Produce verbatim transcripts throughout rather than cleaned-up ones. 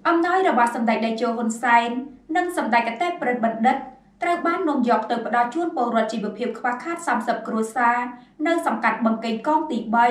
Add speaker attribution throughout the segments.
Speaker 1: អំណោយរបស់សម្ដេចតេជោហ៊ុនសែននិងសម្ដេចកតេប្រិតបណ្ឌិតត្រូវបាននាំយកទៅផ្ដល់ជូនពលរដ្ឋជីវភាពខ្វះខាតសាមសិបគ្រួសារនៅសង្កាត់បឹងកេងកងទីបី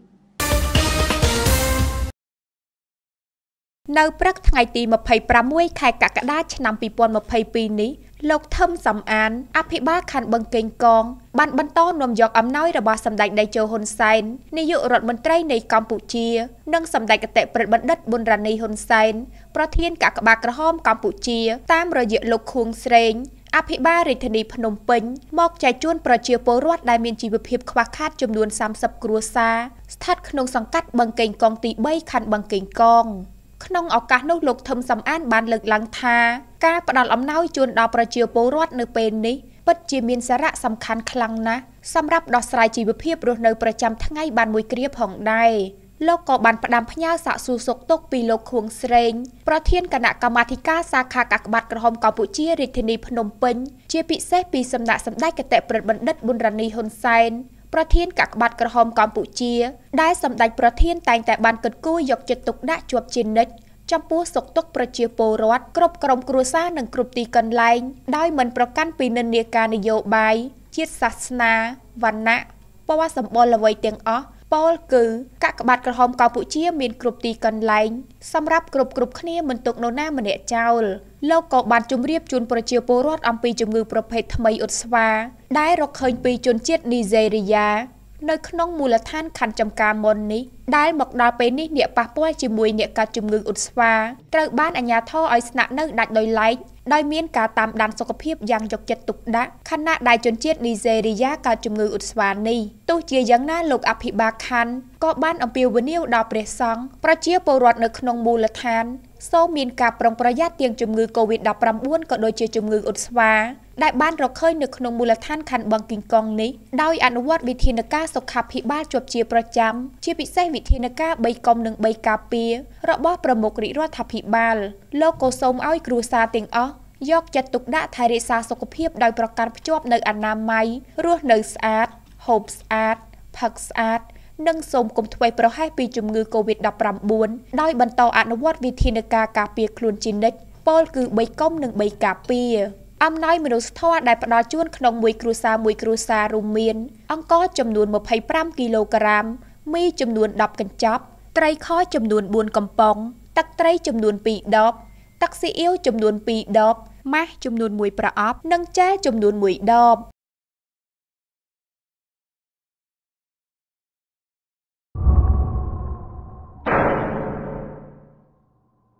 Speaker 1: នៅព្រឹកថ្ងៃទីម្ភៃប្រាំមួយខែកក្កដាឆ្នាំពីរពាន់ម្ភៃពីរនេះលោកថឹមសំអានអភិបាលខណ្ឌបឹងកេងកងបានបន្តនាំយកអំណោយរបស់សម្ដេចតេជោហ៊ុនសែននាយករដ្ឋមន្ត្រីនៃកម្ពុជានិងសម្ដេចកតេប្រិតបណ្ឌិតប៊ុនរ៉ានីហ៊ុនសែនប្រធានកាកបាទក្រហមកម្ពុជាតាមរយៈលោកខួងស្រេងអភិបាលរាជធានីភ្នំពេញមកចែកជូនប្រជាពលរដ្ឋដែលមានជីវភាពខ្វះខាតចំនួនសាមសិបគ្រួសារស្ថិតក្នុងសង្កាត់បឹងកេងកងទីបីខណ្ឌបឹងកេងកងក្នុងឱកាសនោះលោកថឹមសំអានបានលើកឡើងថាការផ្ដល់អំណោយជូនដល់ប្រជាពលរដ្ឋនៅពេលនេះពិតជាមានសារៈសំខាន់ខ្លាំងណាស់សម្រាប់ដោះស្រាយជីវភាពរស់នៅប្រចាំថ្ងៃបានមួយគ្រាផងដែរលោកក៏បានផ្ដាំផ្ញើសាកសួរសុខទុក្ខពីលោកខួងស្រេងប្រធានគណៈកម្មាធិការសាខាកាកបាទក្រហមកម្ពុជារាជធានីភ្នំពេញជាពិសេសពីសំណាក់សម្ដេចកតេប្រិតបណ្ឌិតប៊ុនរ៉ានីហ៊ុនសែនប្រធានកាកបាទក្រហមកម្ពុជាដែលសម្ដេចប្រធានតែងតែបានគិតគូរយកចិត្តទុកដាក់ជាប់ជានិច្ចចំពោះសុខទុក្ខប្រជាពលរដ្ឋគ្រប់ក្រុមគ្រួសារនិងគ្រប់ទីកន្លែងដោយមិនប្រកាន់ពីនិន្នាការនយោបាយជាតិសាសនាវណ្ណៈពណ៌សម្បុរអ្វីទាំងអស់ពោលគឺកាកបាទក្រហមកម្ពុជាមានគ្រប់ទីកន្លែងសម្រាប់គ្រប់គ្រប់គ្នាមិនទុកនរណាម្នាក់ចោលលោកក៏បានជម្រាបជូនប្រជាពលរដ្ឋអំពីជំងឺប្រភេទថ្មីឧស្វាដែលរកឃើញពីជនជាតិនីហ្សេរីយ៉ានៅក្នុងមូលដ្ឋានខណ្ឌចំការមុននេះដែលមកដល់ពេលនេះអ្នកប៉ះពាល់ជាមួយអ្នកកាត់ជំងឺឧស្វាត្រូវបានអាជ្ញាធរឲ្យស្នាក់នៅដាច់ដោយឡែកដោយមានការតាមដានសុខភាពយ៉ាងយកចិត្តទុកដាក់ខណៈដែលជនជាតិនីហ្សេរីយ៉ាកើតជំងឺឧស្វានេះទោះជាយ៉ាងណាលោកអភិបាលខណ្ឌក៏បានអំពាវនាវដល់ព្រះសង្ឃប្រជាពលរដ្ឋនៅក្នុងមូលដ្ឋានសូមមានការប្រុងប្រយ័ត្នទាំងជំងឺ កូវីដ ដប់ប្រាំបួន ក៏ដូចជាជំងឺឧស្វាដែលបានរកឃើញនៅក្នុងមូលដ្ឋានខណ្ឌបឹងកេងកងនេះដោយអនុវត្តវិធានការសុខាភិបាលជាប់ជាប្រចាំជាពិសេសវិធានការបីកុំនិងបីការពាររបស់ប្រមុខរាជរដ្ឋាភិបាលលោកក៏សូមឲ្យគ្រួសារទាំងអស់យកចិត្តទុកដាក់ថែរក្សាសុខភាពដោយប្រកាន់ភ្ជាប់នូវអនាម័យរស់នៅស្អាតហូបស្អាតផឹកស្អាតនិងសូមកុំធ្វេសប្រហែសពីជំងឺ កូវីដ ដប់ប្រាំបួន ដោយបន្តអនុវត្តវិធានការការពារខ្លួនជានិច្ចពោលគឺបីកុំនិងបីការពារអំណោយមនុស្សធម៌ដែលផ្ដល់ជូនក្នុងមួយគ្រួសារមួយគ្រួសាររួមមានអង្ករចំនួនម្ភៃប្រាំគីឡូក្រាមមីចំនួនដប់កញ្ចប់ត្រីខចំនួនបួនកំប៉ុងទឹកត្រីចំនួនពីរដបទឹកស៊ីអ៊ីវចំនួនពីរដបម៉ាស់ចំនួនមួយប្រអប់និងចាចំនួនមួយដប